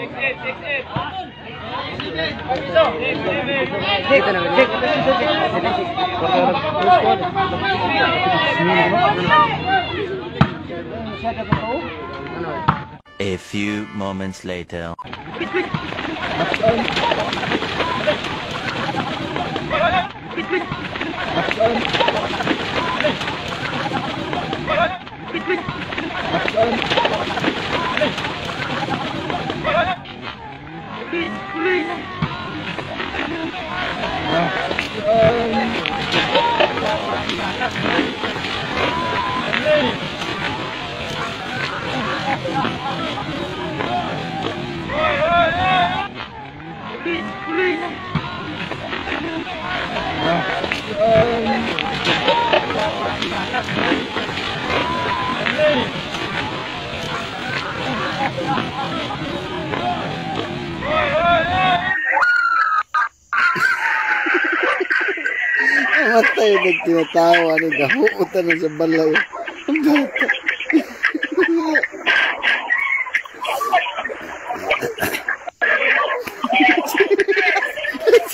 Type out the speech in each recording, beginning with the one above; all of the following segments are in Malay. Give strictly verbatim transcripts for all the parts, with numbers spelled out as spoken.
A few moments later. Matay na tinatawa ni gahuutan na sa balay. Ang bata.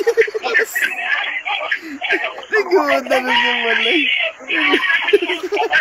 Gahuutan na sa balay.